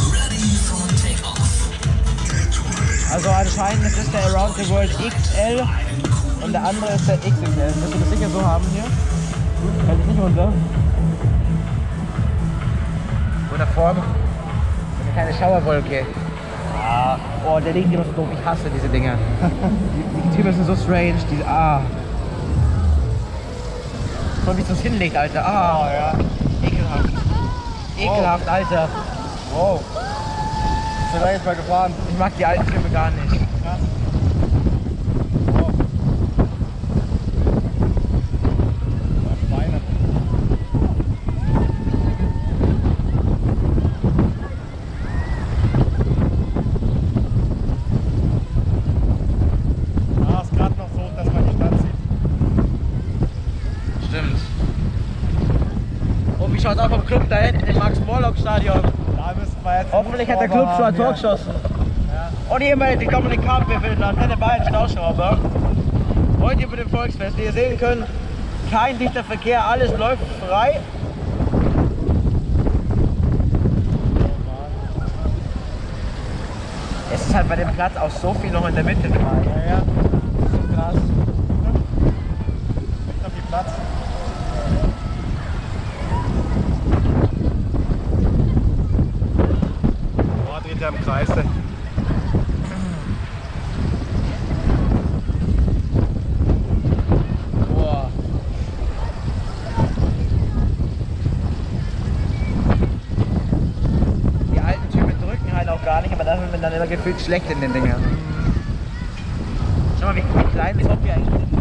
Also anscheinend ist das der Around the World XL und der andere ist der XXL. Wirst du das sicher so haben hier? Hält dich nicht runter. Oder Form. Eine kleine Schauerwolke. Ah. Oh, der liegt immer so doof. Ich hasse diese Dinger. Die Typen sind so strange. Schon wie es uns hinlegt, Alter. Ah, oh, ja. Ekelhaft. Ekelhaft, Alter. Wow. Bist du da jetzt mal gefahren? Ich mag die alten Filme gar nicht. Krass. Wow. Beine. Ah, ist gerade noch so, dass man die Stadt sieht. Stimmt. Und wie schaut es auch vom Club da hinten im Max-Morlock-Stadion? Da müssen wir jetzt. Hoffentlich hat der Club schon ein Tor geschossen. Ja. Und hier mal die Dominik Karpel für den Antenne Bayern Stauschrauber. Heute über dem Volksfest. Wie ihr sehen könnt, kein dichter Verkehr, alles läuft frei. Es ist halt bei dem Platz auch so viel noch in der Mitte. Ja, ja. So krass. Echt auf die Platz. Boah, dreht er im Kreis. Boah. Die alten Typen drücken halt auch gar nicht, aber dafür wird man dann immer gefühlt schlecht in den Dingern. Schau mal, wie klein das Hobby eigentlich ist.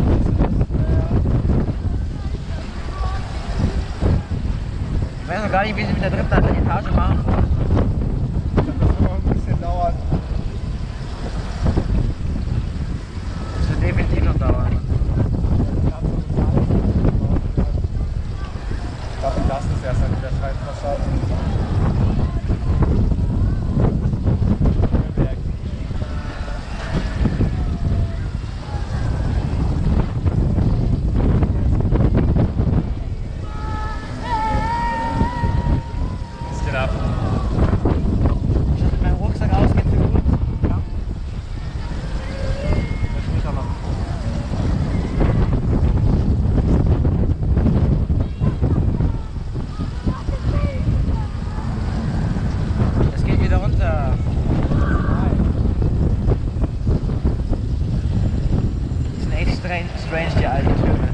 Ich weiß noch gar nicht, wie sie mit der dritten Etage machen. Das wird noch ein bisschen dauern. Das wird definitiv noch dauern. Ich glaube, das ist erst an der Scheinfassade. Mein Rucksack aus, geht's dir gut? Ja. Es geht wieder runter. Die sind echt strange, die alten Türme.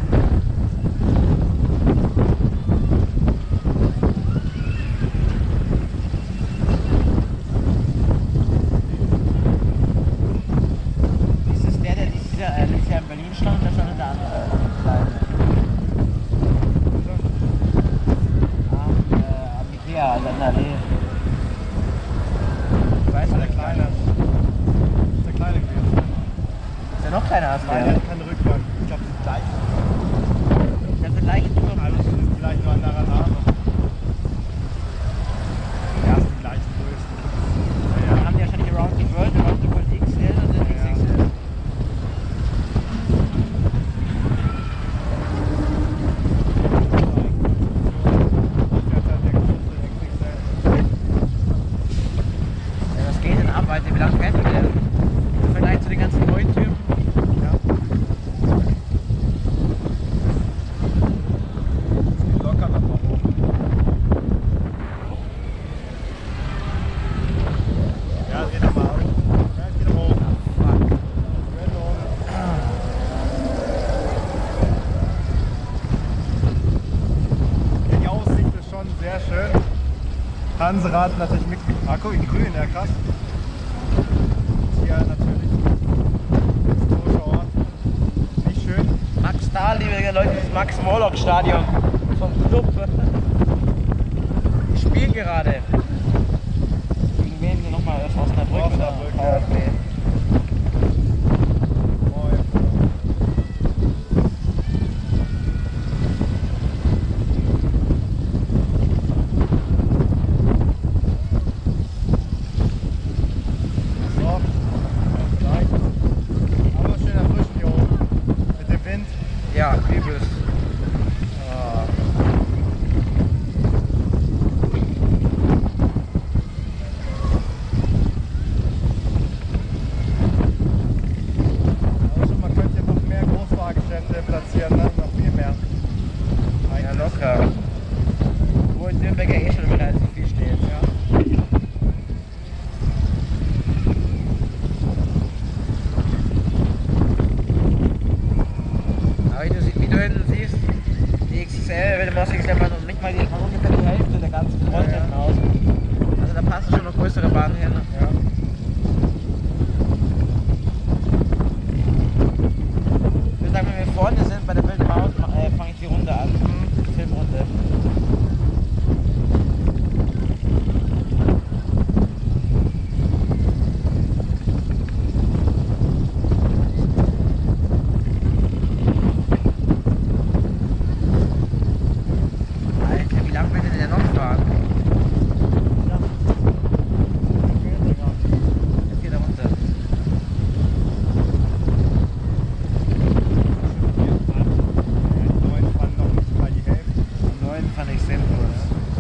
Letztes Jahr in Berlin stand, das war eine andere Seite. Am Ikea, also an der Allee. Weißt du, Der kleine. Der kleine gewesen. ist ja noch kleiner als Nein, der der. hat keine Rückbank. Ich glaube, die gleich. Das ist der gleiche Turm. Alles ist vielleicht nur anderer Name. Ja, ist die gleichen Größen. Dann haben die wahrscheinlich Around the World XL und den XXL. Ja, was geht denn ab, Alter? Wie lange fährt die denn? Im Vergleich zu den ganzen neuen Türmen. Locker noch mal hoch. Ja, geht doch mal hoch. Ja, geht doch hoch. Die Aussicht ist schon sehr schön. Hanserad natürlich mit. Ah, guck, in grün, ja krass. Hier natürlich. Historischer Ort. Nicht schön. Max Dahl, liebe Leute, das Max-Morlock-Stadion vom Club. Ich spiele gerade. Gegen wen wir nochmal? Osnabrück oder Osnabrück, ja. VfB? Oh, ja. So. Vielleicht. Aber schön erfrischen hier oben. Mit dem Wind. Ja, übelst. Ah. Autobahn hin. Ja. Ich würde sagen, wenn wir vorne sind bei der Wilde Maus, fange ich die Runde an. Die Filmrunde. Alter, wie lange will denn der noch fahren? Jetzt geht er runter. Neun fahren noch nicht mal die Hälfte. Um 9 fand ich sinnlos.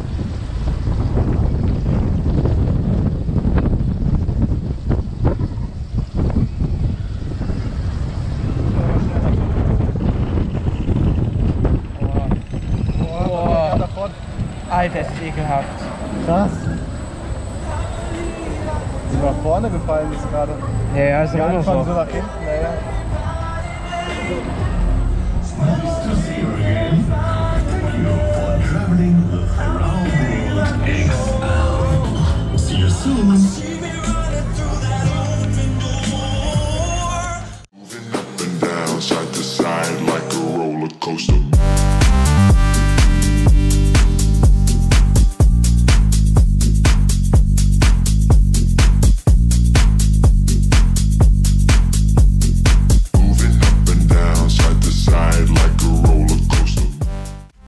Boah, davon. Alter, ist ekelhaft. Krass. Ist nach vorne gefallen ist gerade. Ja, ist Die immer noch Anfang so so. nach hinten, naja.